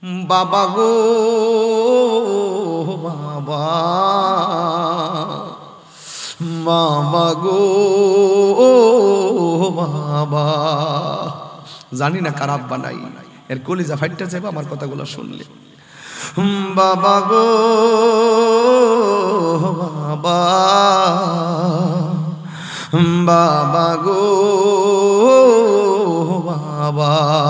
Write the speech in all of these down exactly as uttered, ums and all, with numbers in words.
বাবা গো বাবা, বাবা গো বাবা। জানি না কার আব্বা নাই, এর কলিজা ফাইটটা যাবে আমার কথাগুলো শুনলে। বাবা গো বাবা, বাবা গো বাবা,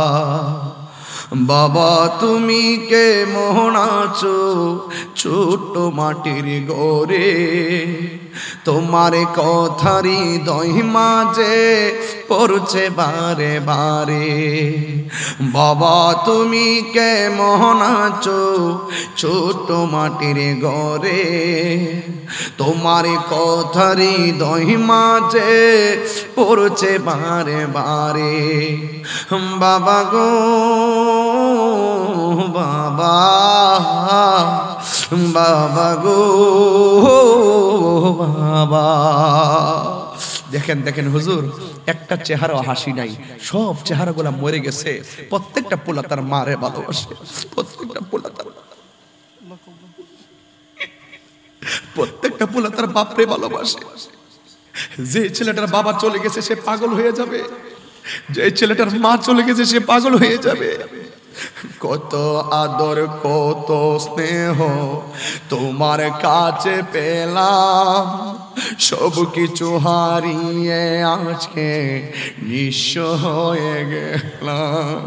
বাবা তুমি কে মোহন আছো ছোট মাটির ঘরে, তোমার কথারি দহি মাঝে পড়ছে বারে বারে। বাবা তুমি কে মোহন আছো ছোট মাটির ঘরে, তোমার কথারি দহি মাঝে পড়ছে বারে বারে। বাবা গো বাবা, বাবা গো বাবা। দেখেন দেখেন হুজুর, একটা চেহারা হাসি নাই, সব চেহারাগুলা মরে গেছে। প্রত্যেকটা পোলা তার মারে ভালোবাসে, প্রত্যেকটা পোলা তার প্রত্যেকটা পোলা তার বাপরে ভালোবাসে। যে ছেলেটার বাবা চলে গেছে সে পাগল হয়ে যাবে, যে ছেলেটার মা চলে গেছে সে পাগল হয়ে যাবে। কত আদর কত স্নেহ তোমার কাছে পেলাম, সব কিছু হারিয়ে আজকে নিঃস্ব হয়ে গেলাম।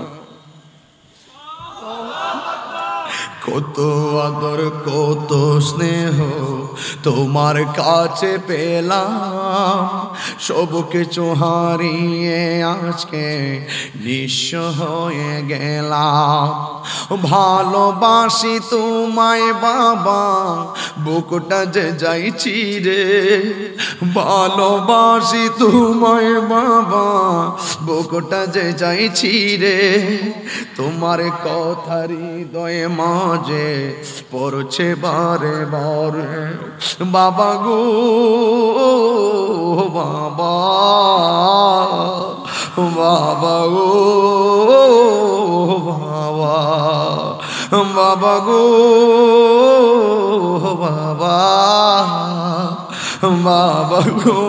কত আদর কত স্নেহ তোমার কাছে পেলাম, সব কিছু হারিয়ে আজকে নিঃস্ব হয়ে গেলাম। ভালোবাসি তোমায় বাবা, বুকটা যে যাইছি রে। ভালোবাসি তোমায় বাবা, বুকটা যে যাইছি রে। তোমার কথা হৃদয়ে মাঝে পড়ছে বারে বারে। বাবা গো বাবা, বাবা গো বাবা, বাবা গো বাবা, বাবা গো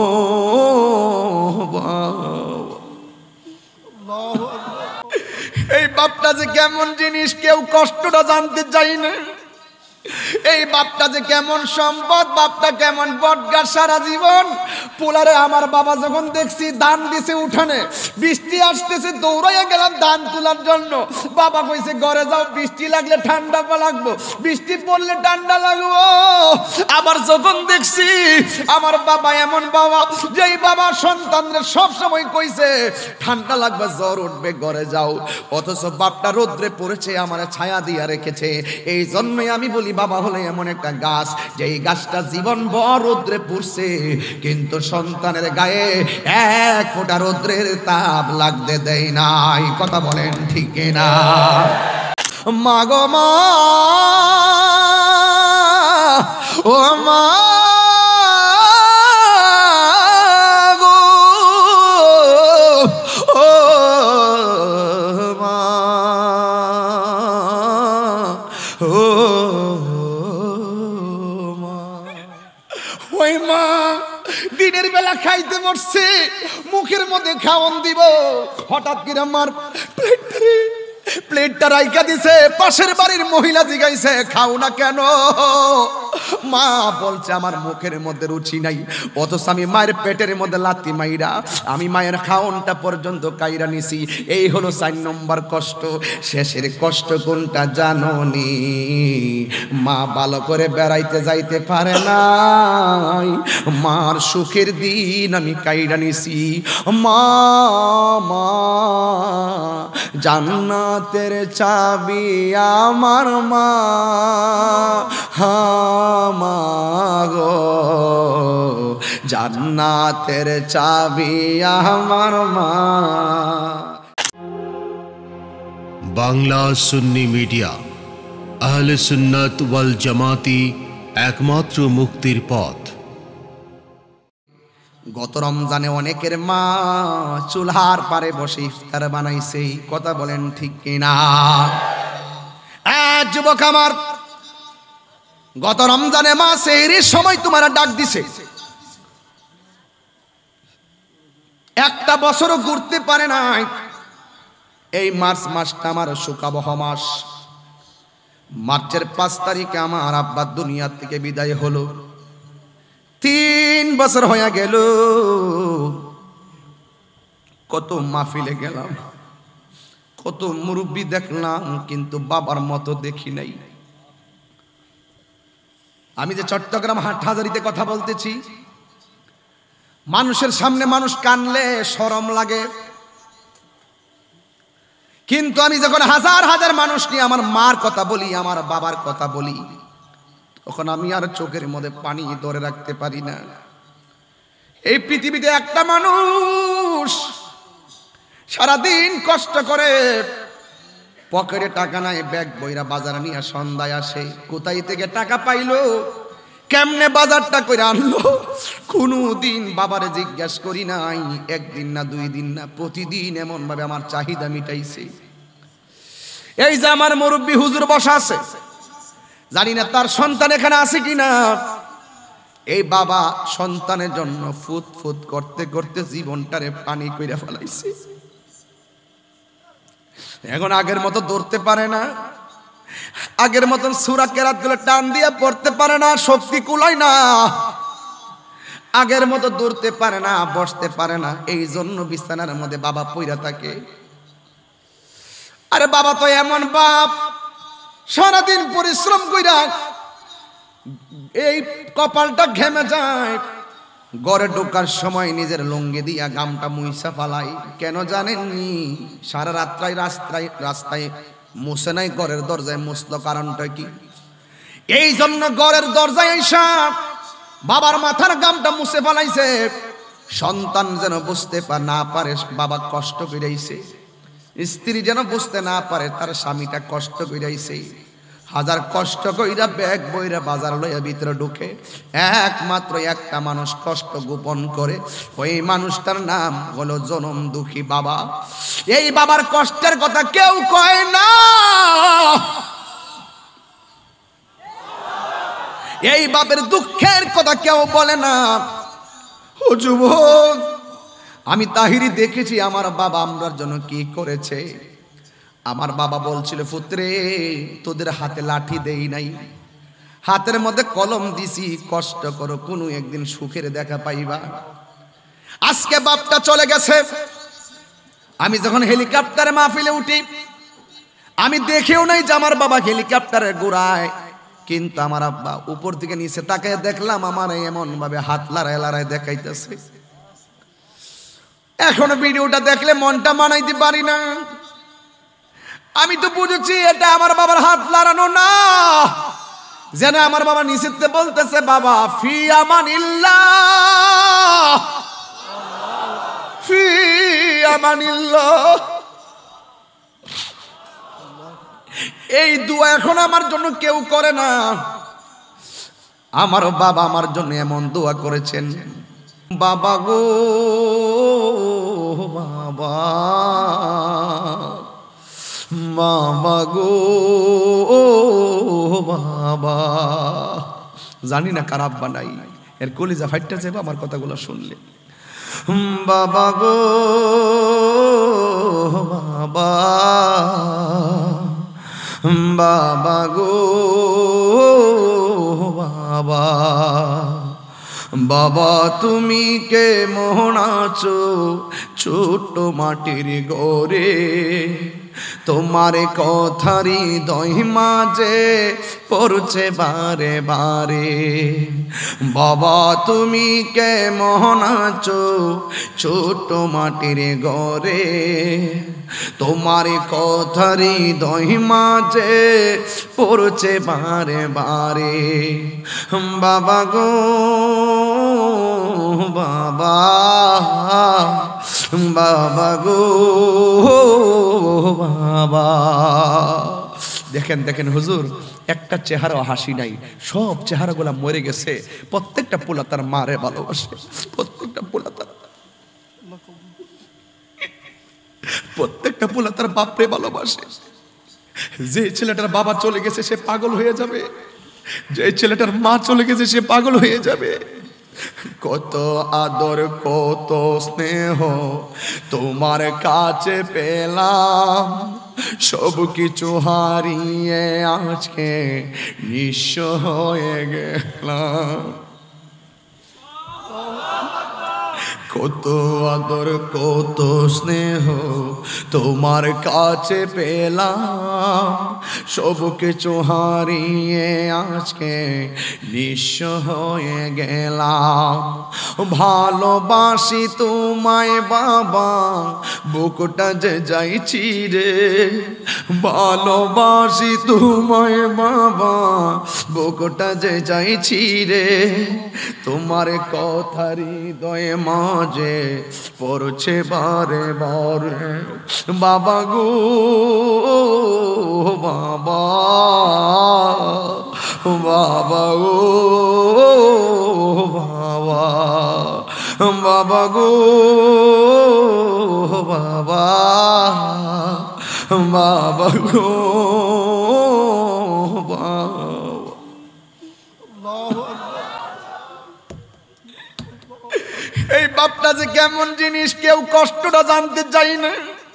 বাবা। এই বাপটা যে কেমন জিনিস কেউ কষ্টটা জানতে চাই না। এই বাপটা যে কেমন সম্পদ, বাপটা কেমন বটগাছ সারা জীবন। পোলারে আমার বাবা যখন দেখছি ধান দিছে উঠানে, বৃষ্টি আসতেছে দৌড়াইয়া গেলাম ধান তোলার জন্য। বাবা কইছে ঘরে যাও, বৃষ্টি লাগলে ঠান্ডা লাগবো, বৃষ্টি পড়লে ঠান্ডা লাগবো। আবার যখন দেখছি আমার বাবা এমন বাবা, যেই বাবা সন্তানদের সব সময় কইছে ঠান্ডা লাগবে জ্বর উঠবে ঘরে যাও, অথচ বাপটা রোদ্রে পড়েছে আমার ছায়া দিয়া রেখেছে। এই জন্যই আমি বলি বাবা হলে এমন একটা গাছ, যেই গাছটা জীবন ভর রোদ্রে পড়ছে কিন্তু সন্তানের গায়ে এক ফোঁটা রোদ্রের তাপ লাগতে দেয় নাই। কথা বলেন ঠিক না? মা গো মা, ও মা গো, ও মা, ও ওই মা দিনের বেলা খাইতে বসছে, মুখের মধ্যে খাওয়ান দিব, হঠাৎ করে আমার প্লেটটারে প্লেটটা রাইখা দিছে। পাশের বাড়ির মহিলা জিগাইছে খাও না কেন? মা বলছে আমার মুখের মধ্যে রুচি নাই, অথচ আমি মায়ের পেটের মধ্যে লাথি মাইরা আমি মায়ের খাওনটা পর্যন্ত কাইরা নিছি। এই হলো চার নম্বর কষ্ট। শেষের কষ্ট কোনটা জানোনি? মা ভালো করে বেড়াইতে যাইতে পারে নাই, মার সুখের দিন আমি কাইরা নিছি। মা মা জান্নাতের চাবি আমার মা, হা মা গো জান্নাতের চাবি আমার মা। বাংলা সুন্নি মিডিয়া, আহলে সুন্নাত ওয়াল জামাতি একমাত্র মুক্তির পথ। গত রমজানে অনেকের মা চুলহার পারে বসে ইফতার বানাইছে, কথা বলেন ঠিক কিনা? যুবক আমার, গত রমজানে মাস এর সময় তোমার ডাক দিছে, একটা বছরও ঘুরতে পারে নাই। এই মার্চ মাসটা আমার সুখাবহ মাস। মার্চের পাঁচ তারিখে আমার আব্বা দুনিয়া থেকে বিদায় হলো। তিন বছর হয়ে গেল। কত মাহফিলে গেলাম, কত মুরব্বী দেখলাম, কিন্তু বাবার মতো দেখি নাই। আমি যে চট্টগ্রাম হাটহাজারীতে কথা বলতেছি, মানুষের সামনে মানুষ কানলে শরম লাগে, কিন্তু আমি যখন হাজার হাজার মানুষ নিয়ে আমার মার কথা বলি, আমার বাবার কথা বলি, তখন আমি আর চোখের মধ্যে পানি ধরে রাখতে পারি না। এই পৃথিবীতে একটা মানুষ সারাদিন কষ্ট করে, পকেটে টাকা নাই, ব্যাগ বইরা বাজারে নিয়ে সন্ধ্যায় আসে। কোথায় থেকে টাকা পাইলো, কেমনে বাজারটা করে আনলো, কোনো দিন বাবারে জিজ্ঞাসা করি নাই। একদিন না দুই দিন না, প্রতিদিন এমন ভাবে আমার চাহিদা মিটাইছে। এই যে আমার মুরব্বী হুজুর বসা আছে, জানি না তার সন্তান এখানে আছে কিনা। এই বাবা সন্তানের জন্য ফুট ফুট করতে করতে জীবনটারে পানি কইরা ফেলাইছে। এখন আগের মতো দৌড়তে পারে না, আগের মতন সূরা কেরাত গুলো টান দিয়ে পড়তে পারে না, শক্তি কুলায় না, আগের মতো দৌড়তে পারে না, বসতে পারে না। এই জন্য বিছানার মধ্যে বাবা পইরা থাকে। আরে বাবা তো এমন বাপ, সারাদিন পরিশ্রম কইরা এই কপালটা ঘেমে যায়, ঘরে ঢোকার সময় নিজের লুঙ্গি দিয়া গামটা মুইসা ফালাই। কেন জানেননি? সারা রাত্রায় রাস্তায় রাস্তায় মুছে নাই, ঘরের দরজায় মুছলো, কারণটা কি? এই জন্য ঘরের দরজায় আইসা বাবার মাথার গামটা মুছে ফেলাইছে, সন্তান যেন বুঝতে না পারে বাবা কষ্ট কইরাইছে, স্ত্রী যেন বুঝতে না পারে তার স্বামীটা কষ্ট কইরাইছে। হাজার কষ্ট কইরা ব্যাগ বইরা বাজার লইয়া ভিতরে ঢুকে, একমাত্র একটা মানুষ কষ্ট গোপন করে, ওই মানুষটার নাম হলো জনম দুঃখী বাবা। এই বাবার কষ্টের কথা কেউ কয় না, এই বাপের দুঃখের কথা কেউ বলে না। ও যুবক, আমি তাহিরি দেখেছি আমার বাবা আমরার জন্য কি করেছে। আমার বাবা বলছিল, পুত্রে তোদের হাতে লাঠি দেই নাই, হাতের মধ্যে কলম দিছি, কষ্ট করো, কোনো একদিন সুখের দেখা পাইবা। আজকে বাপটা চলে গেছে। আমি যখন হেলিকপ্টারে মাহফিলে উঠি, আমি দেখেও নাই যে আমার বাবা হেলিকপ্টারের গোড়ায়, কিন্তু আমার আব্বা উপর থেকে নিচে তাকায় দেখলাম আমার এমন ভাবে হাত লড়াই লড়াই দেখাইতেছে। এখনো ভিডিওটা দেখলে মনটা মানাইতে পারি না। আমি তো বুঝেছি এটা আমার বাবার হাত লড়ানো না, যেন আমার বাবা নিচেতে বলতেছে, বাবা ফি আমানিল্লাহ, ফি আমানিল্লাহ। এই দোয়া এখন আমার জন্য কেউ করে না। আমার বাবা আমার জন্য এমন দোয়া করেছেন, বাবা গো বাবা, বাবা গো বাবা। জানি না কার আব্বা নাই, এর কলিজা ফাইটটা যাবে আমার কথাগুলো শুনলে। বাবা গো বাবা, বাবা গো বাবা, বাবা তুমি কে মোহন আছো ছোট মাটির ঘরে, তোমার কথারি দই মাঝে পড়ছে বারে বারে। বাবা তুমি কে মোহন আছো ছোট মাটির ঘরে, তোমার কথারি দই মাঝে পড়ছে বারে বারে। বাবা গো বাবা, বাবা গো বাবা। দেখেন দেখেন হুজুর, একটা চেহারা হাসি নাই, সব চেহারাগুলা মরে গেছে। প্রত্যেকটা পোলা তার মারে ভালোবাসে, প্রত্যেকটা পোলা তার প্রত্যেকটা পোলা তার বাপরে ভালোবাসে। যে ছেলেটার বাবা চলে গেছে সে পাগল হয়ে যাবে, যে ছেলেটার মা চলে গেছে সে পাগল হয়ে যাবে। কত আদর কত স্নেহ তোমার কাছে পেলাম, সব কিছু হারিয়ে আজকে নিঃস্ব হয়ে গেলাম। কত আদর কত স্নেহ তোমার কাছে পেলাম, সব কিছু হারিয়ে আজকে নিঃস্ব হয়ে গেলাম। ভালোবাসি তোমায় বাবা, বুকটা যে যাইছি রে। ভালোবাসি তোমায় বাবা, বুকটা যে যাইছি রে। তোমার কথা হৃদয়ে মাঝে পড়ছে বারে বারে। বাবা গো বাবা, বাবা গো বাবা, বাবা গো বাবা, বাবা গো বাবা। এই বাপটা যে কেমন জিনিস কেউ কষ্টটা জানতে চাই না।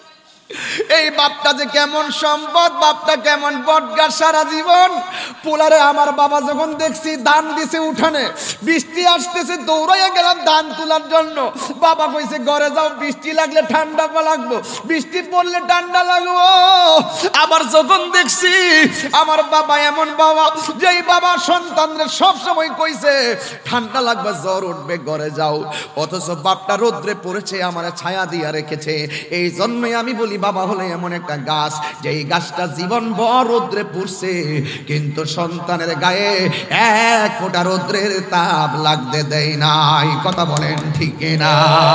এই বাপটা যে কেমন সম্পদ, বাপটা কেমন বটগাছ সারা জীবন। পোলারে আমার বাবা যখন দেখছি ধান দিছে উঠানে, বৃষ্টি আসতেছে দৌড়াইয়া গেলাম ধান তোলার জন্য। বাবা কইছে ঘরে যাও, বৃষ্টি লাগলে ঠান্ডা লাগবো, বৃষ্টি পড়লে ঠান্ডা লাগবো। আবার যখন দেখছি আমার বাবা এমন বাবা, যেই বাবা সন্তানদের সব সময় কইছে ঠান্ডা লাগবে জ্বর উঠবে ঘরে যাও, অথচ বাপটা রোদ্রে পড়েছে আমার ছায়া দিয়া রেখেছে। এই জন্যই আমি বলি বাবা হলে এমন একটা গাছ, যেই গাছটা জীবন ভর রোদ্রে পড়ছে কিন্তু সন্তানের গায়ে এক ফোঁটা রোদ্রের তাপ লাগতে দেয় নাই। কথা বলেন ঠিক না?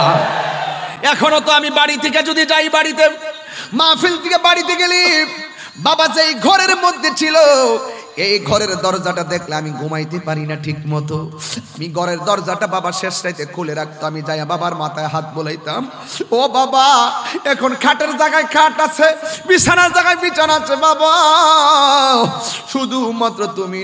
এখনো তো আমি বাড়ি থেকে যদি যাই, বাড়িতে মাহফিল থেকে বাড়িতে গেলি, বাবা যেই ঘরের মধ্যে ছিল এই ঘরের দরজাটা দেখলে আমি ঘুমাইতে পারি না ঠিক মতো। আমি ঘরের দরজাটা বাবা শেষ রাইতে খুলে রাখতো, আমি যাইয়া বাবার মাথায় হাত বোলাইতাম, ও বাবা এখন খাটের জায়গায় খাট আছে, বিছানার জায়গায় বিছানা আছে, বাবা শুধুমাত্র তুমি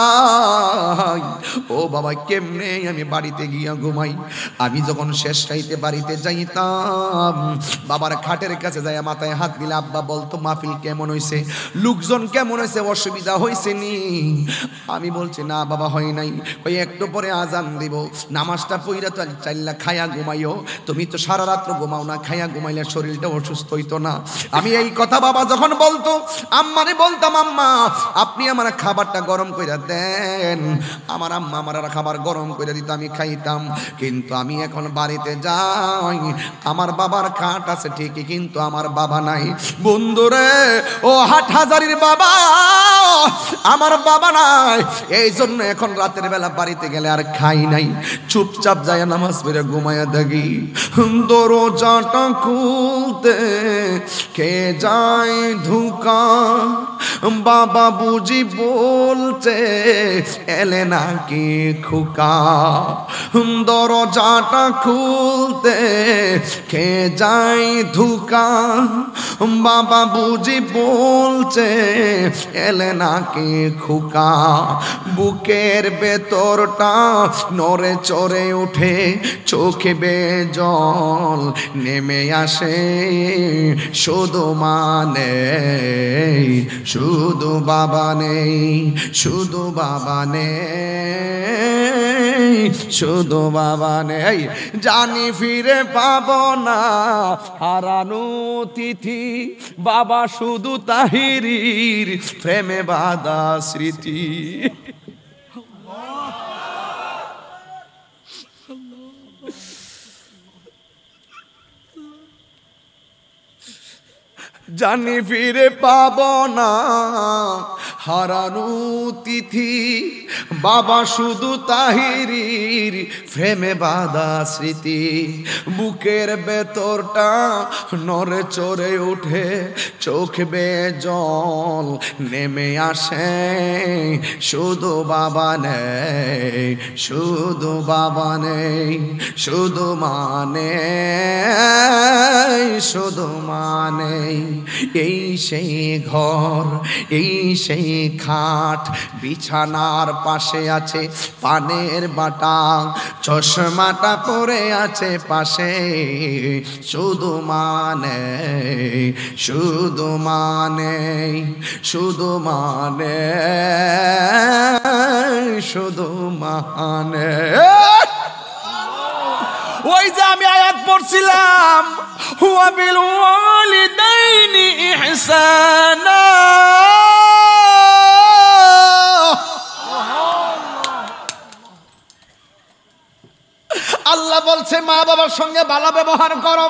নাই। ও বাবা কেমনে আমি বাড়িতে গিয়া ঘুমাই? আমি যখন শেষ রাইতে বাড়িতে যাইতাম, বাবার খাটের কাছে যাইয়া মাথায় হাত দিলে আব্বা বলতো মাহফিল কেমন হয়েছে, লোকজন কেমন হয়েছে, অসুবিধা হয়েছে নি? আমি বলছি না বাবা হয় নাই। ওই একটু পরে আজান দিব, নামাজটা পইরা তো চাইলা খায়া ঘুমাইও, তুমি তো সারা রাত্র ঘুমাও না, খায়া ঘুমাইলে শরীরটা অসুস্থ হইতো না। আমি এই কথা বাবা যখন বলতো আম্মারে বলতাম, আম্মা আপনি আমার খাবারটা গরম কইরা দেন। আমার আম্মা আমার খাবার গরম কইরা দিত, আমি খাইতাম। কিন্তু আমি এখন বাড়িতে যাই, আমার বাবার খাট আছে ঠিকই কিন্তু আমার বাবা নাই। বন্ধুরে ও হাটহাজারির বাবা, আমার বাবা নাই। এই জন্য এখন রাতের বেলা বাড়িতে গেলে আর খাই নাই, চুপচাপ যায় নামাজ পড়ে ঘুমাইয়া থাকি। দরজাটা খুলতে কে যায় ধুকা, বাবা বুঝি বলছে এলে নাকি খোকা। দরজাটা খুলতে কে যায় ধুকা, বাবা বুঝি বলছে এলে নাকি খোকা। বুকের ভেতরটা নড়ে চড়ে উঠে, চোখে বেজল নেমে আসে, শুধু মানে শুধু বাবা নেই, শুধু বাবা নেই, শুধু বাবা নেই। জানি ফিরে পাবো না হারানো তিথি, বাবা শুধু তাহিরির প্রেমে বাঁধা স্মৃতি। জানি ফিরে পাবো না হারানো তিথি, বাবা শুধু তাহিরির প্রেমে বাঁধা স্মৃতি। বুকের ভেতরটা নড়ে চড়ে উঠে, চোখ বেজল নেমে আসে, শুধু বাবা নেই, শুধু বাবা নেই, শুধু মানে শুধু মানে এই সেই ঘর, এই সেই খাট, বিছানার পাশে আছে পানের বাটা, চশমাটা পরে আছে পাশে, শুধু মানে শুধু মানে শুধু মানে শুধু মানে ওই যে আমি আয়াত পড়ছিলাম, হুয়া বিল ওয়ালিদাইনি ইহসানা। আল্লাহ বলছে মা বাবার সঙ্গে ভালো ব্যবহার করো।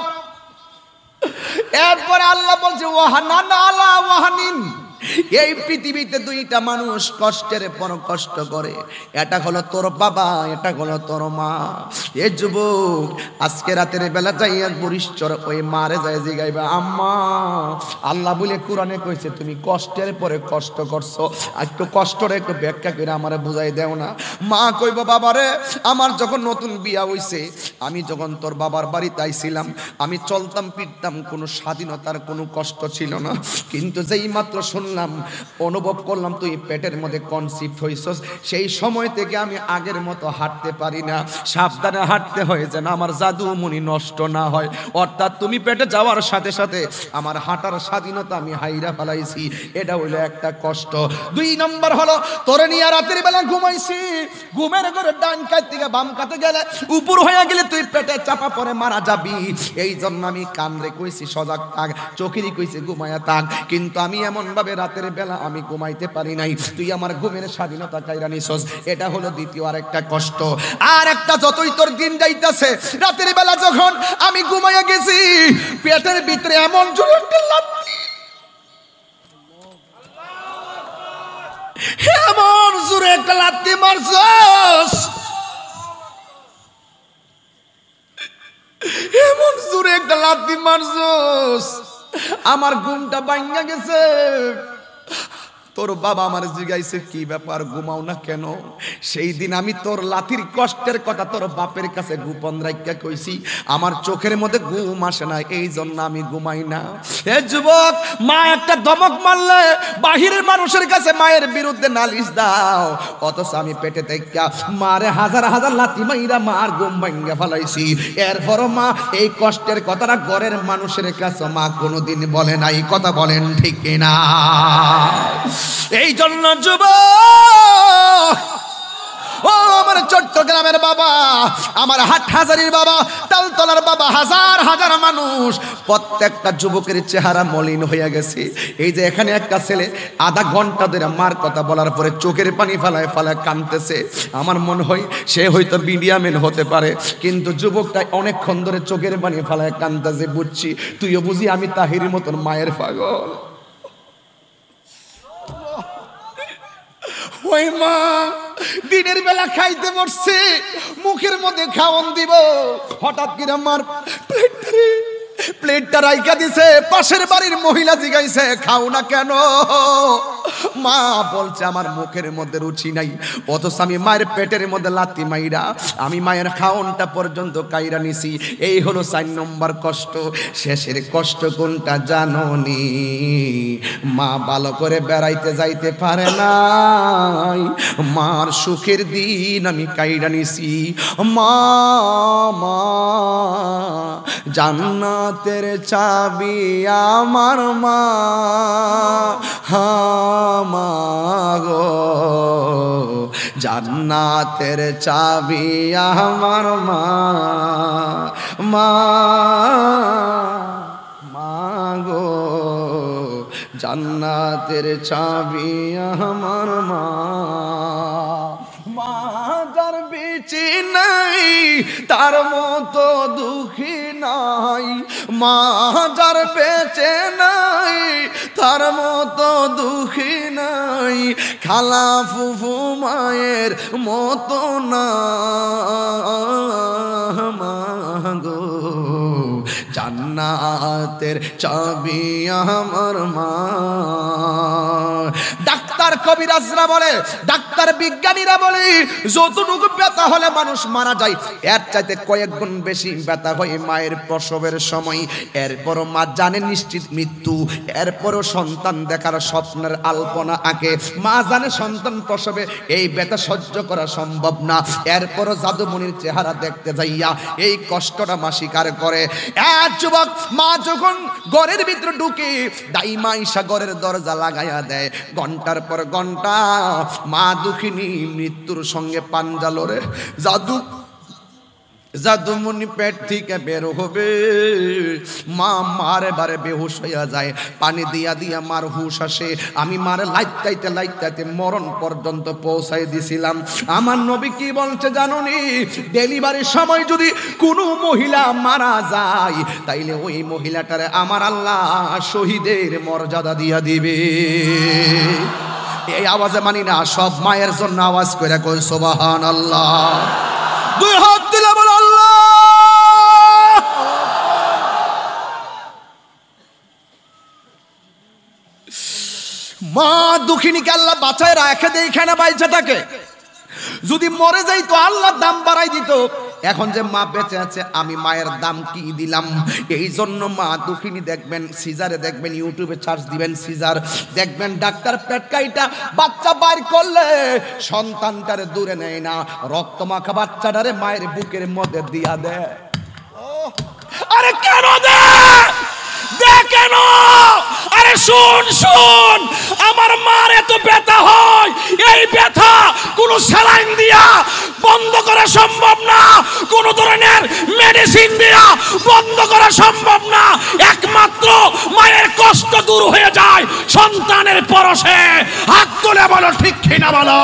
এরপরে আল্লাহ বলছে ওয়াহানান আলা ওয়াহানিন, এই পৃথিবীতে দুইটা মানুষ কষ্টের পর কষ্ট করে, এটা হলো তোর বাবা, এটা হলো তোর মা। এ যুবক, আজকে রাতের বেলা যাইয়া বরিষ্ঠর ওই মারে যায় জিগাইবা, আম্মা আল্লাহ বলে কোরআনে কইছে তুমি কষ্টের পরে কষ্ট করছো, একটু কষ্টরে একটু ব্যাখ্যা করে আমারে বুঝাই দেও না। মা কইব বাবারে, আমার যখন নতুন বিয়া হইছে, আমি যখন তোর বাবার বাড়িতে আইছিলাম, আমি চলতাম ফিরতাম, কোনো স্বাধীনতার কোনো কষ্ট ছিল না, কিন্তু যেই মাত্র শুনলাম, অনুভব করলাম তুই পেটের মধ্যে কনসিপ্ট হইছস, সেই সময় থেকে আমি আগের মতো হাঁটতে পারি না, সাবধানে হাঁটতে হয় যেন আমার জাদু মনি নষ্ট না হয়। অর্থাৎ তুমি পেটে যাওয়ার সাথে সাথে আমার হাঁটার স্বাধীনতা আমি হাইরা ফেলাইছি, এটা হইলো একটা কষ্ট। দুই নম্বর হলো তোরে নিয়ে রাতের বেলা ঘুমাইছি, ঘুমের ঘরে ডান কাত থেকে বাম কাতে গেলে উপর হয়ে গেলে তুই পেটে চাপা পড়ে মারা যাবি, এই জন্য আমি কামরে কইছি সজাগ থাক, চোখেরই কইছি ঘুমায়া থাক, কিন্তু আমি এমন ভাবে রাতের বেলা আমি ঘুমাইতে পারি নাই, তুই আমার ঘুমের স্বাধীনতা কাইরা নিছস, এটা হলো দ্বিতীয় আরেকটা কষ্ট। আর একটা, যতই তোর দিন যাইতাছে, রাতের বেলা যখন আমি ঘুমাইয়া গেছি, পেটের ভিতরে এমন জোরে একটা লাথি, এমন জোরে একটা লাথি মারছস, এমন জোরে একটা লাথি মারছস, আমার ঘুমটা ভাঙা গেছে। তোর বাবা আমার জিগাইছে কি ব্যাপার, ঘুমাও না কেন? সেই দিন আমি তোর লাথির কষ্টের কথা তোর বাপের কাছে গোপন রাখিয়া কইছি, আমার চোখের মধ্যে ঘুম আসে না, এই জন্য আমি ঘুমাই না। এ যুবক, মা একটা ধমক মারলে বাহিরের মানুষের কাছে মায়ের বিরুদ্ধে নালিশ দাও, অথচ আমি পেটে থেকে মারে হাজার হাজার লাথি মাইরা মার ঘুম ভাঙ্গা ফেলাইছি, এরপরও মা এই কষ্টের কথাটা ঘরের মানুষের কাছে মা কোনোদিন বলে নাই। কথা বলেন ঠিক কিনা? এই জন্য যুবক, ও আমার চট্টগ্রামের বাবা, আমার হাটহাজারীর বাবা, তালতলার বাবা, হাজার হাজার মানুষ, প্রত্যেকটা যুবকের চেহারা মলিন হয়ে গেছে। এই যে এখানে একটা ছেলে আধা ঘন্টা ধরে মার কথা বলার পরে চোখের পানি ফেলায় ফেলায় কাঁদতেছে, আমার মনে হয় সে হয়তো মিডিয়ামেন হতে পারে, কিন্তু যুবকটা অনেকক্ষণ ধরে চোখের পানি ফেলায় কাঁদতেছে, বুঝছি তুইও বুঝি আমি তাহিরের মতন মায়ের পাগল। ওই মা দিনের বেলা খাইতে বসছে, মুখের মধ্যে খাওয়ান দিব, হঠাৎ করে আমার প্লেটটা প্লেটটা রাইখা দিছে, পাশের বাড়ির মহিলা জিগাইছে খাও না কেন? মা বলছে আমার মুখের মধ্যে রুচি নাই, অথচ আমি মায়ের পেটের মধ্যে লাথি মাইরা আমি মায়ের খাওনটা পর্যন্ত কাইরা নিছি। এই হলো চার নম্বর কষ্ট। শেষের কষ্ট কোনটা জানোনি? মা ভালো করে বেড়াইতে যাইতে পারে নাই, মার সুখের দিন আমি কাইরা নিছি। মা মা জান্নাতের চাবি আমার মা, হা মা গো জান্নাতের চাবি আমার মা, মা মা গো জান্নাতের চাবি আমার মা। মা যার বেঁচে নাই তার মতো দুঃখী নাই, মা যার বেঁচে নাই তার মতো দুঃখী নাই, খালা ফুফু মায়ের মতো না মা গো জান্নাতের চাবি আমার মা। ডাক্তার ডাক্তার কবিরাজরা বলে, ডাক্তার বিজ্ঞানীরা বলে, যতটুকু ব্যথা হলে মানুষ মারা যায় এর চাইতে কয়েক গুণ বেশি ব্যথা হয় মায়ের প্রসবের সময়। এরপরও মা জানে নিশ্চিত মৃত্যু, এরপরও সন্তান দেখার স্বপ্নের আলপনা আঁকে। মা জানে সন্তান প্রসবে এই ব্যথা সহ্য করা সম্ভব না, এরপরও জাদুমণির চেহারা দেখতে যাইয়া এই কষ্টটা মা স্বীকার করে। এক যুবক মা যখন ঘরের ভিতরে ঢুকে দাইমা ঈশা ঘরের দরজা লাগাইয়া দেয়, ঘন্টার পর ঘন্টা মা দুঃখিনী মৃত্যুর সঙ্গে পাঞ্জা লড়ে। জাদু জাদুমণি পেট থেকে বের হবে, মা মারে বারে বেহুশ হইয়া যায়। পানি দিয়া দিয়া মার হুশ আসে। আমি মারে লাইতাইতে লাইতাইতে মরণ পর্যন্ত পৌঁছাই দিছিলাম। আমার নবী কি বলছে জানোনি? ডেলিভারির সময় যদি কোনো মহিলা মারা যায় তাইলে ওই মহিলাটারে আমার আল্লাহ শহীদের মর্যাদা দিয়া দিবে। এই আওয়াজে মানি না, সব মায়ের জন্য আওয়াজ করে কই সুবহানাল্লাহ। দুই হাত তুলে বলো আল্লাহ। মা দুঃখিনীকে আল্লাহ বাঁচায় রাখে দেয়, এখানে বাইচা থাকে। যদি মরে যাই তো আল্লাহ দাম বাড়াই দিত। এখন যে মা বেঁচে আছে আমি মায়ের দাম কি দিলাম। এই জন্য মা দুঃখিনী দেখবেন, সিজারে দেখবেন, ইউটিউবে সার্চ দিবেন সিজার, দেখবেন ডাক্তার পেটকাইটা বাচ্চা বাইর করলে সন্তানটারে দূরে নেয় না, রক্ত মাখা বাচ্চাটারে মায়ের বুকের মধ্যে দিয়া দেয়। আরে কেন দে দে কেন? আরে শুন শুন, আমার মার এত ব্যথা হয়, এই ব্যথা কোন স্যালাইন দিয়া বন্ধ করা সম্ভব না, কোন ধরনের মেডিসিন দিয়া বন্ধ করা সম্ভব না। একমাত্র মায়ের কষ্ট দূর হয়ে যায় সন্তানের পরশে। হাত তুলে বলো ঠিক কিনা বলো।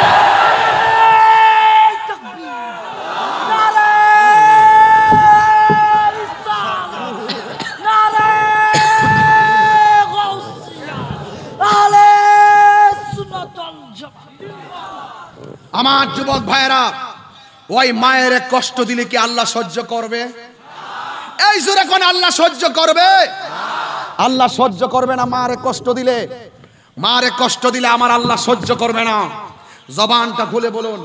আমার যুবক ভাইরা, ওই মায়ের কষ্ট দিলে কি আল্লাহ সহ্য করবে? এই জোরে কোন আল্লাহ সহ্য করবে? আল্লাহ সহ্য করবে না মারে কষ্ট দিলে। মারে কষ্ট দিলে আমার আল্লাহ সহ্য করবে না। জবানটা খুলে বলুন,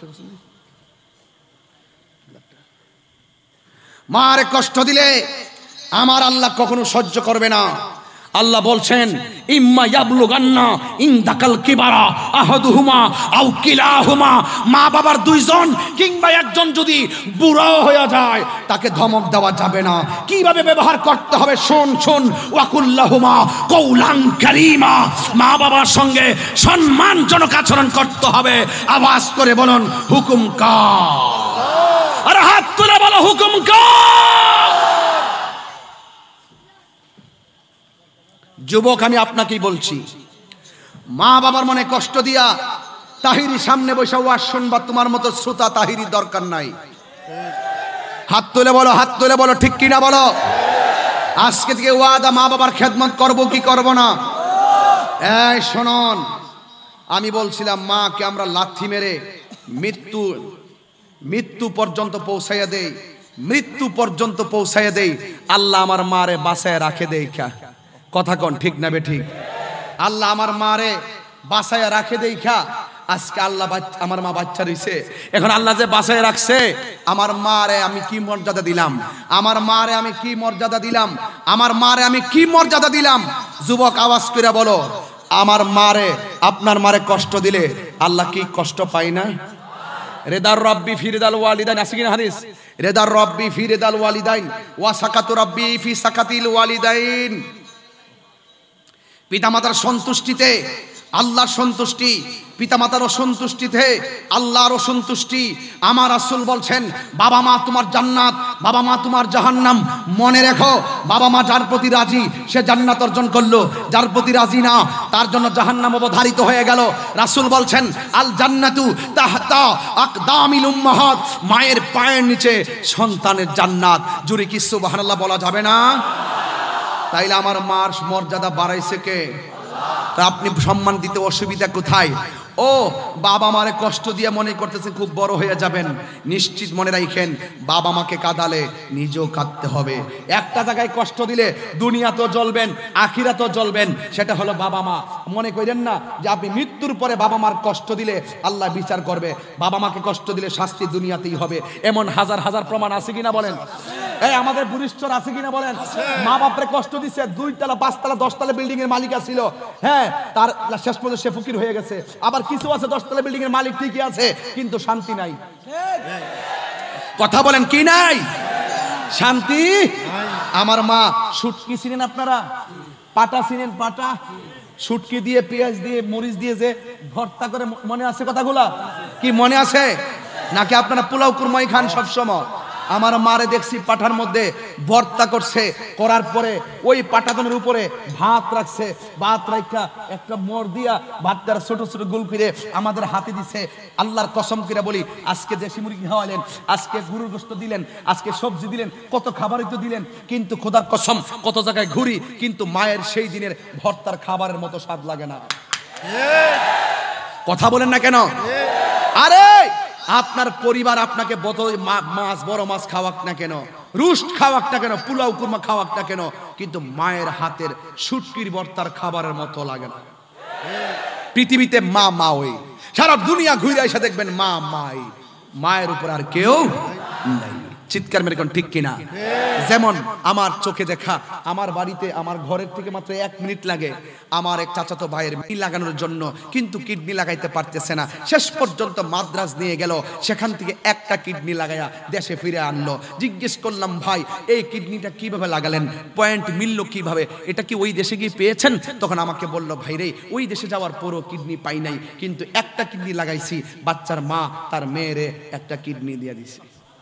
মারে কষ্ট দিলে আমার আল্লাহ কখনো সহ্য করবে না। আল্লাহ বলছেন ইম্মা ইয়াবলুগান্না ইনদাকাল কিবারা আহাদুহুমা আও কিলাহুমা, মা বাবার দুইজন কিংবা একজন যদি বুড়ো হয়ে যায় তাকে ধমক দেওয়া যাবে না। কিভাবে ব্যবহার করতে হবে শোন শোন। ওয়াকুল্লাহুমা কওলান কারীমা, মা বাবার সঙ্গে সম্মানজনক আচরণ করতে হবে। আওয়াজ করে বলুন হুকুম কার। আর হাত তুলে বলো হুকুম কার। যুবক আমি আপনাকেই বলছি, মা বাবার মনে কষ্ট দিয়া তাহিরি সামনে বসে ওয়াজ শুনবা, তোমার মতো শ্রোতা তাহিরি দরকার নাই। হাত তুলে বলো, হাত তুলে বলো ঠিক কিনা বলো। আজকে থেকে ওয়াদা, মা বাবার খেদমত করব কি করব না? এই শুনুন, আমি বলছিলাম মাকে আমরা লাথি মেরে মৃত্যু মৃত্যু পর্যন্ত পৌঁছাইয়া দেই, মৃত্যু পর্যন্ত পৌঁছাইয়া দেই। আল্লাহ আমার মারে বাঁচায় রাখে দেই। কথা কন ঠিক না বে ঠিক? আল্লাহ আমার মারে বাঁচায় রাখে দেখা আজকে আল্লাহ আমার মা বাচ্চা রইছে। এখন আল্লাহ যে বাঁচায় রাখছে আমার মারে আমি কি মর্যাদা দিলাম, আমার মারে আমি কি মর্যাদা দিলাম, আমার মারে আমি কি মর্যাদা দিলাম। যুবক আওয়াজ করে বলো, আমার মারে আপনার মারে কষ্ট দিলে আল্লাহ কি কষ্ট পায় না? রেদার রব্বি ফি রেদাল ওয়ালিদাইন, আছে কিনা হাদিস? রেদার রব্বি ফি রেদাল ওয়ালিদাইন ওয়া সাকাতু রব্বি ফি সাকাতিল ওয়ালিদাইন। পিতামাতার সন্তুষ্টিতে আল্লাহর সন্তুষ্টি, পিতামাতার অসন্তুষ্টিতে আল্লাহর অসন্তুষ্টি। আমার রাসূল বলছেন বাবা মা তোমার জান্নাত, বাবা মা তোমার জাহান্নাম। মনে রেখো, বাবা মা যার প্রতি রাজি সে জান্নাত অর্জন করলো, যার প্রতি রাজি না তার জন্য জাহান্নাম অবধারিত হয়ে গেল। রাসূল বলছেন আল জান্নাতু তাহতা আকদামিল উম্মাহাত, মায়ের পায়ের নিচে সন্তানের জান্নাত। জুরি কি সুবহানাল্লাহ বলা যাবে না? তাইলে আমার মার মর্যাদা বাড়াইছে কে? তা আপনি সম্মান দিতে অসুবিধা কোথায়? ও বাবা মারে কষ্ট দিয়ে মনে করতেছে খুব বড় হয়ে যাবেন, নিশ্চিত মনে রাখেন বাবা মাকে কাঁদালে নিজেও কাঁদতে হবে। একটা জায়গায় কষ্ট দিলে দুনিয়া তো জ্বলবেন, আখিরা তো জ্বলবেন, সেটা হলো বাবা মা। মনে করেন না যে আপনি মৃত্যুর পরে বাবা মার কষ্ট দিলে আল্লাহ বিচার করবে, বাবা মাকে কষ্ট দিলে শাস্তি দুনিয়াতেই হবে। এমন হাজার হাজার প্রমাণ আছে কিনা বলেন? এই আমাদের বুড়িশ্বর আছে কিনা বলেন? মা বাপরে কষ্ট দিচ্ছে, দুই তলা পাঁচ তলা দশ তলা বিল্ডিং এর মালিক ছিল, হ্যাঁ তার শেষ পর্যন্ত সে ফকির হয়ে গেছে। আবার কিছু আছে দশ তলা বিল্ডিং এর মালিক ঠিকই আছে কিন্তু শান্তি নাই। কথা বলেন কি নাই? শান্তি। আমার মা শুটকি চিনেন আপনারা? পাটা চিনেন? পাটা শুটকি দিয়ে পেঁয়াজ দিয়ে মরিচ দিয়ে যে ভর্তা করে, মনে আছে কথাগুলা? কি মনে আছে নাকি আপনারা পোলাও কুরমাই খান সব সময়? আমার মারে দেখছি পাঠার মধ্যে ভর্তা করছে, করার পরে ওই পাটাতনের উপরে ভাত রাখছে, ভাত রাখা একটা মোড় দিয়া ভাতটার ছোট ছোট গোল করে আমাদের হাতে দিছে। আল্লাহর কসম করে বলি, আজকে দেশি মুরগি খাওয়ালেন, আজকে গরুর গোশত দিলেন, আজকে সবজি দিলেন, কত খাবারই তো দিলেন, কিন্তু খোদার কসম কত জায়গায় ঘুরি কিন্তু মায়ের সেই দিনের ভর্তার খাবারের মতো স্বাদ লাগে না। কথা বলেন না কেন? আরে আপনার পরিবার আপনাকে মাছ বড় মাছ খাওয়াক না কেন, রুস্ট খাওয়াক না কেন, পোলাও কুরমা খাওয়াক না কেন, কিন্তু মায়ের হাতের শুটকির ভর্তার খাবারের মতো লাগে না। পৃথিবীতে মা মা ওই, সারা দুনিয়া ঘুরে এসে দেখবেন মা মাই, মায়ের উপর আর কেউ নাই। চিৎকার মেরে কোন ঠিক কিনা? যেমন আমার চোখে দেখা, আমার বাড়িতে আমার ঘরের থেকে মাত্র এক মিনিট লাগে আমার এক চাচাতো ভাইয়ের কিডনি লাগানোর জন্য, কিন্তু কিডনি লাগাইতে পারতেছে না। শেষ পর্যন্ত মাদ্রাজ নিয়ে গেল, সেখান থেকে একটা কিডনি লাগাইয়া দেশে ফিরে আনলো। জিজ্ঞেস করলাম, ভাই এই কিডনিটা কিভাবে লাগালেন, পয়েন্ট মিলল কিভাবে, এটা কি ওই দেশে গিয়ে পেয়েছেন? তখন আমাকে বলল, ভাই রে ওই দেশে যাওয়ার পরও কিডনি পাই নাই, কিন্তু একটা কিডনি লাগাইছি, বাচ্চার মা তার মেয়েরে একটা কিডনি দিয়ে দিছে।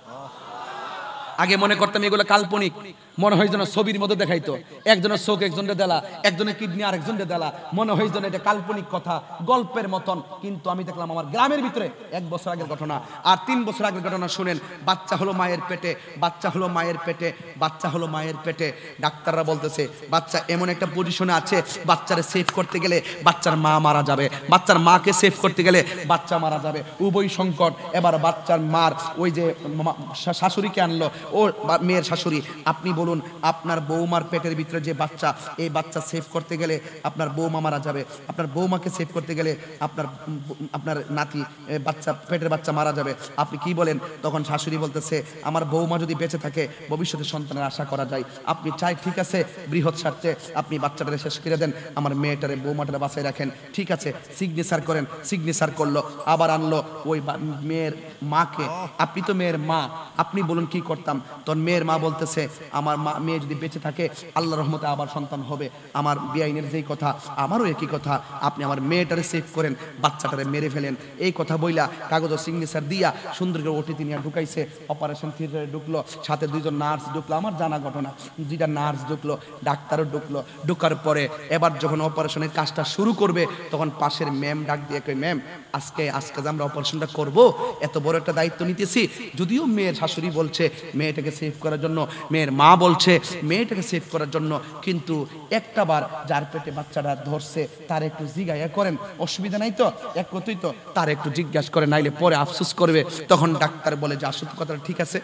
আগে মনে করতাম এগুলো কাল্পনিক, মনে হয় যেন ছবির মধ্যে দেখাইতো, একজনের চোখ একজনের দেলা, একজনের কিডনি আরেকজনের দেলা, মনে হয় যেন এটা কাল্পনিক কথা, গল্পের মতন। কিন্তু আমি দেখলাম আমার গ্রামের ভিতরে এক বছর আগের ঘটনা আর তিন বছর আগের ঘটনা। শুনেন, বাচ্চা হলো মায়ের পেটে, বাচ্চা হলো মায়ের পেটে, বাচ্চা হলো মায়ের পেটে। ডাক্তাররা বলতেছে বাচ্চা এমন একটা পজিশনে আছে, বাচ্চারে সেভ করতে গেলে বাচ্চার মা মারা যাবে, বাচ্চার মাকে সেভ করতে গেলে বাচ্চা মারা যাবে, উভয় সংকট। এবার বাচ্চার মার ওই যে শাশুড়িকে আনলো, ও মেয়ের শাশুড়ি, আপনি বলুন আপনার বৌমার পেটের ভিতরে যে বাচ্চা, এই বাচ্চা সেভ করতে গেলে আপনার বৌমা মারা যাবে, আপনার বৌমাকে সেভ করতে গেলে আপনার আপনার নাতি বাচ্চা পেটের বাচ্চা মারা যাবে, আপনি কি বলেন? তখন শাশুড়ি বলতেছে, আমার বৌমা যদি বেঁচে থাকে ভবিষ্যতে সন্তানের আশা করা যায়, আপনি চাই ঠিক আছে বৃহৎ স্বার্থে আপনি বাচ্চাটারে শেষ করে দেন, আমার মেয়েটারে বৌমাটারে বাঁচাই রাখেন, ঠিক আছে সিগনেচার করেন। সিগনেচার করলো, আবার আনলো ওই মেয়ের মাকে, আপনি তো মেয়ের মা, আপনি বলুন কি করতাম? তখন মেয়ের মা বলতেছে, আমার মা মেয়ে যদি বেঁচে থাকে আল্লাহ রহমতে আবার সন্তান হবে, আমার বেআইনের যেই কথা আমারও একই কথা, আপনি আমার মেয়েটারে সেভ করেন, বাচ্চাটারে মেরে ফেলেন। এই কথা বইলা কাগজ সিগনেচার দিয়া সুন্দর করে ওটিতে নিয়ে ঢুকাইছে, অপারেশন থিয়েটারে ঢুকলো, সাথে দুইজন নার্স ঢুকলো, আমার জানা ঘটনা, দুইটা নার্স ঢুকলো, ডাক্তারও ঢুকলো। ঢুকার পরে এবার যখন অপারেশনের কাজটা শুরু করবে তখন পাশের ম্যাম ডাক দিয়ে কই, ম্যাম আজকে আজকে যে আমরা অপারেশনটা করব, এত বড় একটা দায়িত্ব নিতেছি, যদিও মেয়ের শাশুড়ি বলছে মেয়েটাকে সেভ করার জন্য, মেয়ের মা বলছে মেয়েটাকে সেভ করার জন্য, কিন্তু একটা বার যার পেটে বাচ্চাটা ধরছে তার একটু জিজ্ঞাসা করেন, অসুবিধা নাই তো, এক কথাই তো, তার একটু জিজ্ঞাসা করে, নাইলে পরে আফসোস করবে। তখন ডাক্তার বলে যে আসল কথাটা ঠিক আছে,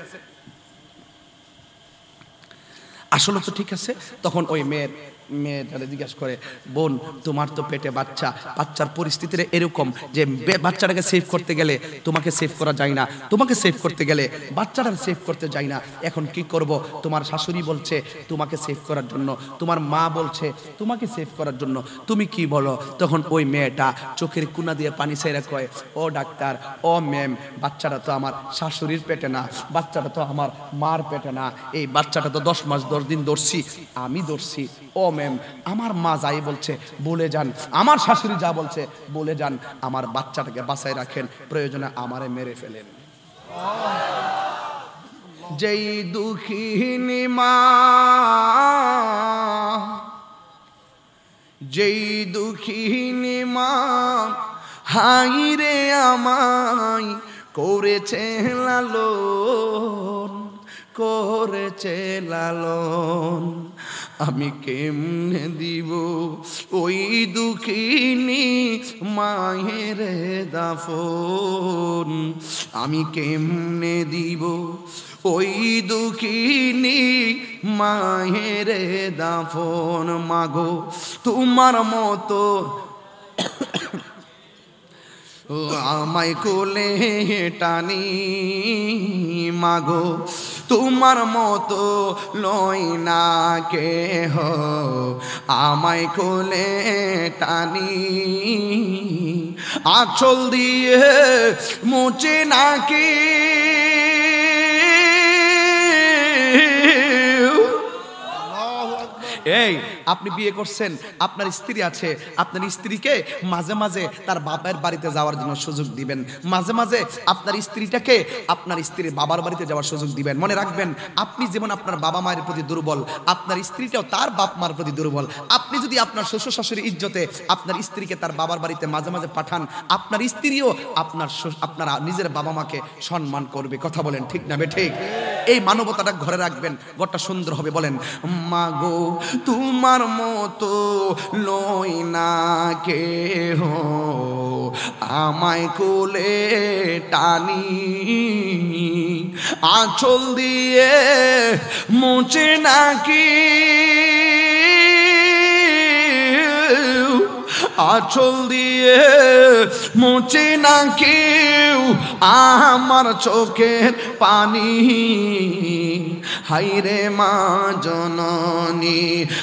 আসলে তো ঠিক আছে। তখন ওই মেয়ের মেয়েটারে জিজ্ঞাসা করে, বোন তোমার তো পেটে বাচ্চা, বাচ্চার পরিস্থিতিটা এরকম যে বাচ্চাটাকে সেভ করতে গেলে তোমাকে সেভ করা যায় না, তোমাকে সেভ করতে গেলে বাচ্চাটাকে সেভ করতে যায় না, এখন কি করব? তোমার শাশুড়ি বলছে তোমাকে সেভ করার জন্য, তোমার মা বলছে তোমাকে সেভ করার জন্য, তুমি কি বলো? তখন ওই মেয়েটা চোখের কোনা দিয়ে পানি ছেড়ে কয়, ও ডাক্তার, ও ম্যাম, বাচ্চাটা তো আমার শাশুড়ির পেটে না, বাচ্চাটা তো আমার মার পেটে না, এই বাচ্চাটা তো দশ মাস দশ দিন ধরছি আমি ধরছি। ও ম্যাম, আমার মা যাই বলছে বলে যান, আমার শাশুড়ি যা বলছে বলে যান, আমার বাচ্চাটাকে বাঁচাই রাখেন, প্রয়োজনে আমারে মেরে ফেলেন। যেই দুঃখিনী মা, যেই দুঃখিনী মা হাই রে আমায় করেছে লালন, করেছে লালন, আমি কেমনে দিব ওই দুঃখিনী মায়ের দাফন আমি কেমনে দিব ওই দুঃখিনী মায়ের দাফন মাগো তোমার মতো আমায় কোলে টানি মাগো তোমার মতো লয় না কেহ আমায় কোলে টানি আঁচল দিয়ে মুছে নাকি এই আপনি বিয়ে করছেন, আপনার স্ত্রী আছে, আপনার স্ত্রীকে মাঝে মাঝে তার বাবার বাড়িতে যাওয়ার জন্য সুযোগ দিবেন, মাঝে মাঝে আপনার স্ত্রীটাকে আপনার স্ত্রীর বাবার বাড়িতে যাওয়ার সুযোগ দিবেন। মনে রাখবেন, আপনি যেমন আপনার বাবা মায়ের প্রতি দুর্বল, আপনার স্ত্রীটাও তার বাপ মার প্রতি দুর্বল। আপনি যদি আপনার শ্বশুর শাশুড়ির ইজ্জতে আপনার স্ত্রীকে তার বাবার বাড়িতে মাঝে মাঝে পাঠান, আপনার স্ত্রীও আপনার আপনার নিজের বাবা মাকে সম্মান করবে। কথা বলেন ঠিক না বে ঠিক? এই মানবতাটা ঘরে রাখবেন, ঘরটা সুন্দর হবে। বলেন মাগো তোমার মতো লই না কেহ আমায় কোলে টানি আঁচল দিয়ে মুছে নাকি আঁচল দিয়ে মুছে না কেউ আমার চোখের পানি হাইরে মা জননী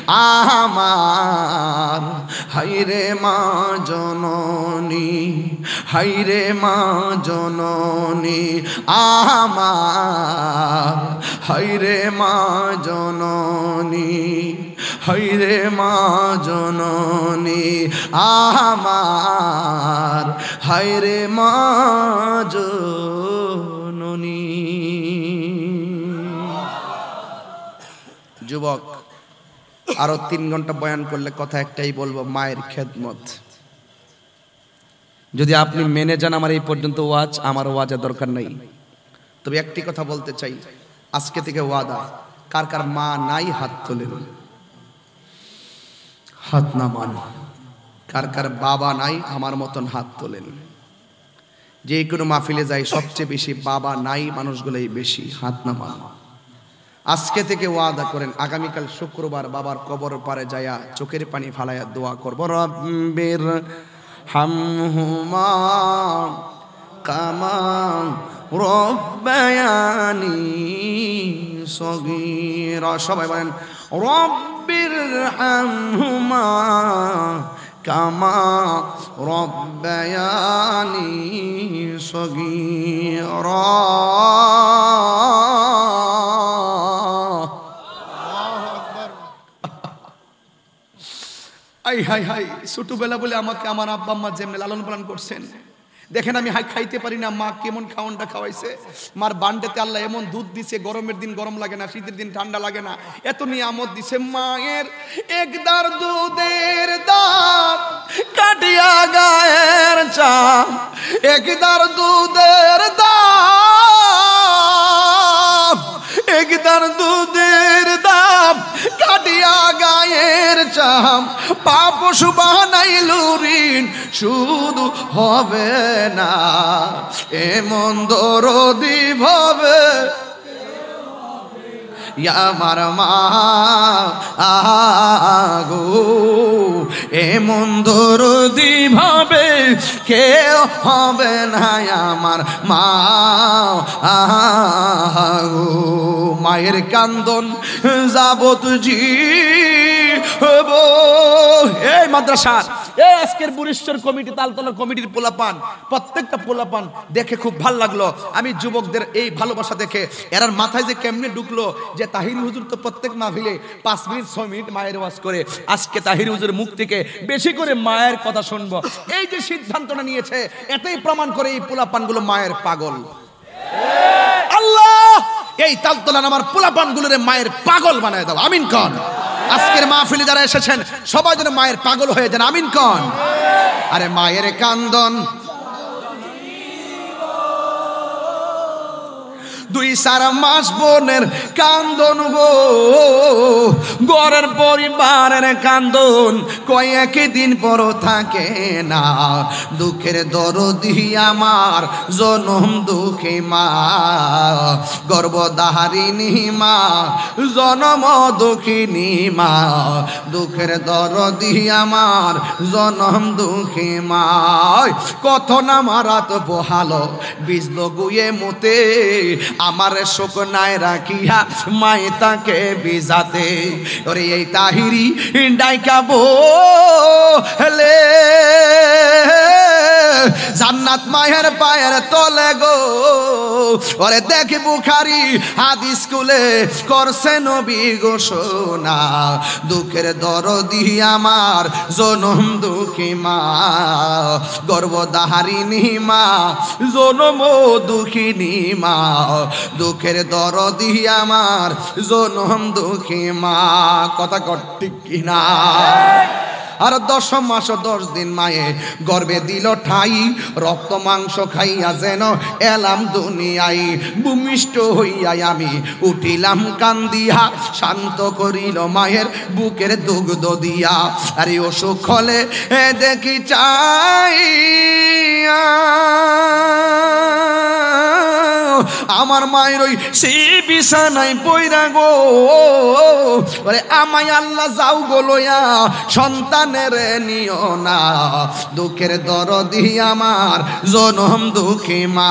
আমার হাইরে মা জননী হাইরে মা জননী আমার হাইরে মা জননী হাইরে মা জননী আমার হায়রে মা জননী। যুবক, আরো তিন ঘন্টা বয়ান করলে কথা একটাই বলবো, মায়ের খেদমত। যদি আপনি মেনে যান আমার এই পর্যন্ত ওয়াজ, আমার ওয়াজের দরকার নেই। তবে একটি কথা বলতে চাই, আজকে থেকে ওয়াদা, কার কার মা নাই হাত তোলেন, হাত নামান। কার কার বাবা নাই আমার মতন হাত তোলেন। যে কোনো মাহফিলে যাই সবচেয়ে বেশি বাবা নাই মানুষগুলোই বেশি, হাত নামান। আজকে থেকে ওয়াদা করেন, আগামীকাল শুক্রবার বাবার কবর পারে যায়া চোখের পানি ফালাইয়া দোয়া করব, রব্বির হামহুমা কামা রব্বায়ানি সগীরা। সবাই বলেন রব্বির হামহুমা কামা রব্বায়ানি সগীরা। আই হাই হাই, ছোটবেলা বলে আমাকে আমার আব্বা আম্মা যেমন লালন পালন করছেন, দেখেন আমি হাই খাইতে পারি না, মা কেমন খাওয়ানটা খাওয়াইছে। মার বান্ডেতে আল্লাহ এমন দুধ দিছে, গরমের দিন গরম লাগে না, শীতের দিন ঠান্ডা লাগে না, এত নিয়ামত দিছে। মায়ের একদার দুধের দাম কাটিয়া গায়ের চাম, একদার দুধের দাম একদার দুধের দাম কাটিয়া গায়ের চাম, পাপ সুবানাইলু ঋণ শুধু হবে না, এমন দরদি ভাবে আমার মা আগো, এমন দরদি ভাবে কেউ হবে না আমার মা আগো। মায়ের কান্দন যাবত জি এই মাদ্রাসা, এই আজকের বুরিশ্বর কমিটি, তালতলা কমিটির পোলাপান, প্রত্যেকটা পোলাপান দেখে খুব ভালো লাগলো। আমি যুবকদের এই ভালোবাসা দেখে এরার মাথায় যে কেমনে ঢুকলো যে তাহির হুজুর তো প্রত্যেক মাহফিলে পাঁচ মিনিট ছয় মিনিট মায়ের ওয়াজ করে, আজকে তাহির হুজুরের মুখ থেকে বেশি করে মায়ের কথা শুনবো। এই যে সিদ্ধান্তটা নিয়েছে, এটাই প্রমাণ করে এই পোলাপানগুলো মায়ের পাগল। আল্লাহ এই তালতলার আমার পোলাপানগুলোরে মায়ের পাগল বানায় দাও, আমিন কন। আজকের মাহফিলে যারা এসেছেন সবাই যেন মায়ের পাগল হয়ে যান, আমিন কন। আরে মায়ের কান্দন দুই চার মাস বোনের কান্দন গো, ঘরের পরিবারের কান্দন কয়েক দিন পর থাকে না। দুঃখের দরদি আমার জনম দুঃখী মা, গর্ভধারিণী মা, জনম দুঃখিনী মা। দুঃখের দরদি আমার জনম দুঃখী মা। কত না মারাত পোহালো বিজল গুয়ে মতে, আমার শোক নাই রাখিয়া মাই তাকে বিজাতে। ওরে এই তাহিরি ডাইকাবো হেলে জান্নাত মায়ের পায়ের তলে গো। ওরে দেখি বুখারি হাদিস কুলে করছে নবী ঘোষণা, দুঃখের দরদি আমার জনম দুঃখী মা, গর্ভধারিণী মা, জনম দুঃখিনী মা। দুঃখের দরদি আমার জনম দুঃখী মা। কথা ঠিক কিনা? আর দশ মাস দশ দিন মায়ে গর্বে দিল ঠাই, রক্ত মাংস খাইয়া যেন এলাম দুনিয়ায়। ভূমিষ্ঠ হইয়াই আমি উঠিলাম কান্দিয়া, শান্ত করিল মায়ের বুকের দুগ্ধ দিয়া। আরে অসুখ হলে এ দেখি চাই আমার মায়ের ওই সেই বিছানায় পইরা গো। ওরে আমায় আল্লাহ যাও গো লইয়া সন্তানের নিও না। দুঃখের দরদি আমার জনম দুঃখী মা,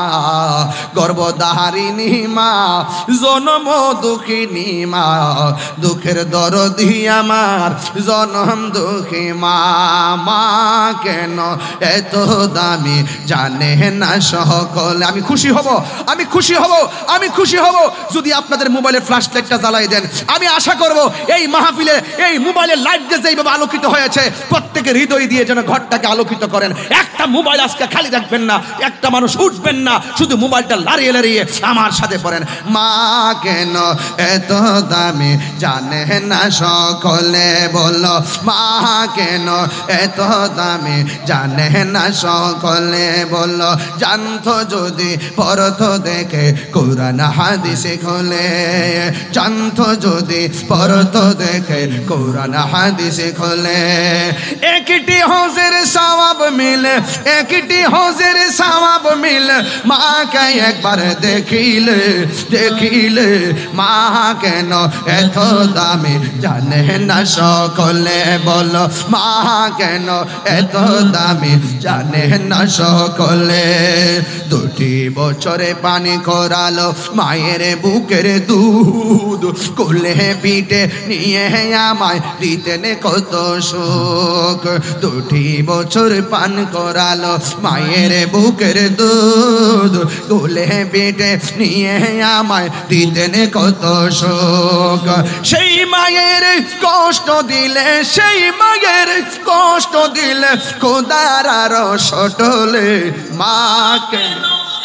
গর্ভধারিণী মা, জনম দুঃখিনী মা। দুঃখের দরদি আমার জনম দুঃখী মা। মা কেন এত দামি জানে না সকলে। আমি খুশি হব, আমি খুশি হব, আমি খুশি হব যদি আপনাদের মোবাইলের ফ্ল্যাশ লাইটটা জ্বালাই দেন। আমি আশা করব এই মাহফিলে এই মোবাইলের লাইট যে যেভাবে আলোকিত হয়েছে প্রত্যেকের হৃদয় দিয়ে যেন ঘরটাকে আলোকিত করেন। একটা মোবাইল আজকে খালি রাখবেন না, একটা মানুষ উঠবেন না, শুধু মোবাইলটা লাড়িয়ে লাড়িয়ে আমার সাথে পড়েন। মা কেন এত দামি জানে না সকলে, বলো মা কেন এত দামি জানে না সকলে, বলো জানতো যদি পড়তো দেখে কোরআন হাদিসে খোলে, জানতো যদি পড়তো দেখে কোরআন হাদিসে খোলে। একটি হজের সওয়াব মিলে, একটি হজের সওয়াব মিলে, মাকে একবার দেখিলে, দেখিলে মা কেন এত দামি জানে না সকলে, বলো মা কেন এত দামি জানে না সকলে। দুটি বছরে পানি করালো মায়ের বুকের দুধ, কোলে পিঠে নিয়ে আমায় দিতেন কত সুখ। দুটি বছর পান করালো মায়ের বুকের দুধ, কোলে পিঠে নিয়ে আমায় দিতেন কত সুখ। সেই মায়ের কষ্ট দিলে, সেই মায়ের কষ্ট দিলে খোদার আরো সটলে, মা কেন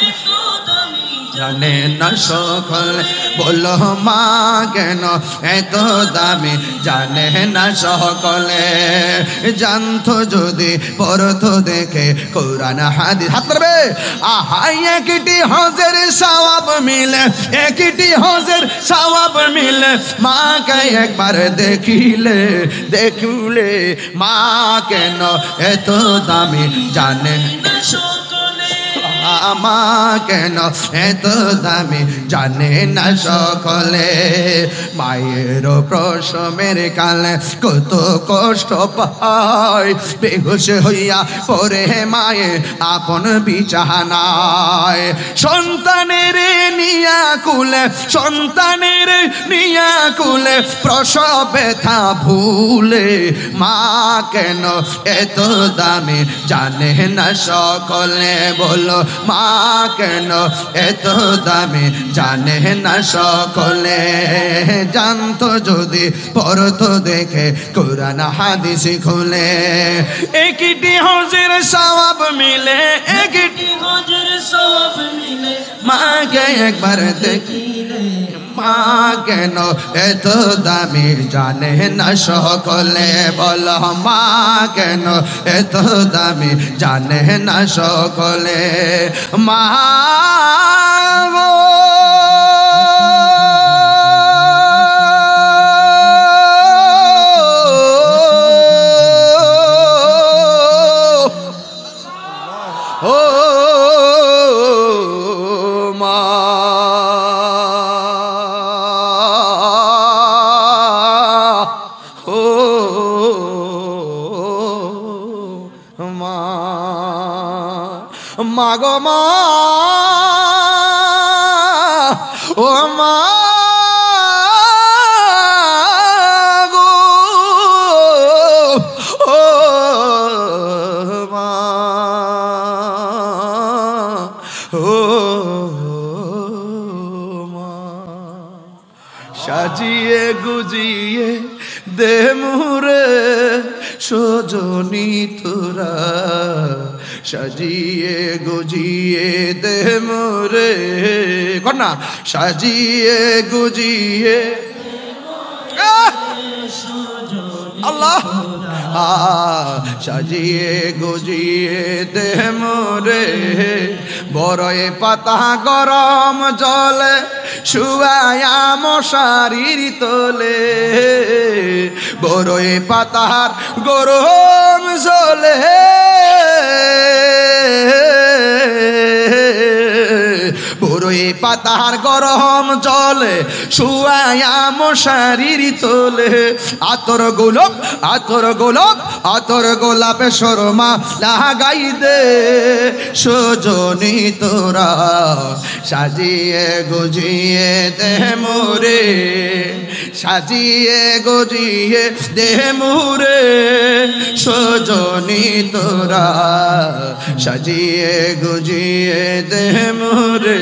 জানে না সকলে, বলো মা কেন এত দামি জানে না সকলে। জানতো যদি পড়তো দেখে কোরআন হাদিস। হাত পারবে আহাই একটি হজের সওয়াব মিলে, একটি হজের সওয়াব মিলে, মাকে একবার দেখিলে, দেখিলে মা কেন এত দামি জানে মা কেন এত দামি জানে না সকলে। মায়ের প্রসবের কালে কত কষ্ট পায়, বেহুশ হইয়া পড়ে মায়ে আপন বিছানায়। সন্তানের নিয়া কুলে, সন্তানের নিয়া কুলে প্রসব ব্যথা ভুলে, মা কেন এত দামি জানে না সকলে, বলো মা কেন এত দামি জানে না সকলে। জানতো যদি পড়তো দেখে কোরআন হাদিস খুলে। একটি হজের সওয়াব মিলে, একটি হজের সওয়াব মিলে, মাকে একবার দেখিলে, মা কেন এত দামি জানে না সকলে, বলো মা কেন এত দামি জানে না সকলে। মা ও মা ও মা মা গো মা ও মা গো ও মা ও মা সাজিয়ে গুজিয়ে দে মুরে সজনী তোরা সাজিয়ে গুজিয়ে দে মুরে কন্যা সাজিয়ে গুজিয়ে আল্লাহ সাজিয়ে গুজিয়ে দে মোরে বড়ই পাতা গরম জলে শুয়ায়া মশারির তোলে বড়ই পাতার গরম জলে বড়ই পাতার গরম জলে শুয়ায়া মশারির তোলে আতর গোলাপ আতর গোলাপ আতর গোলাপে শর্মা লাগাই দে সজনী তোরা সাজিয়ে গুজিয়ে দে মোরে সাজিয়ে গুজিয়ে দে মোরে সজনী তোরা সাজিয়ে গুজিয়ে দে মোরে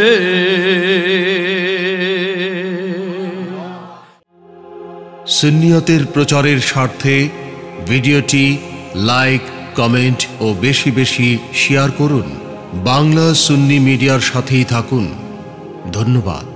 সুন্নিয়তের প্রচারের স্বার্থে ভিডিওটি লাইক, কমেন্ট ও বেশি বেশি শেয়ার করুন। বাংলা সুন্নি মিডিয়ার সাথেই থাকুন। ধন্যবাদ।